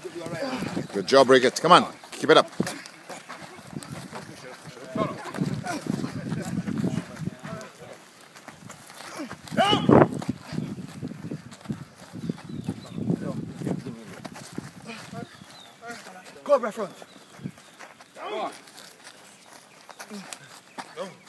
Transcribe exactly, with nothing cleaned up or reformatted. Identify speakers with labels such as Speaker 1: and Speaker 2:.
Speaker 1: Good job, Ricketts. Come on, keep it up.
Speaker 2: Go up my front.
Speaker 3: Go on.
Speaker 2: Go.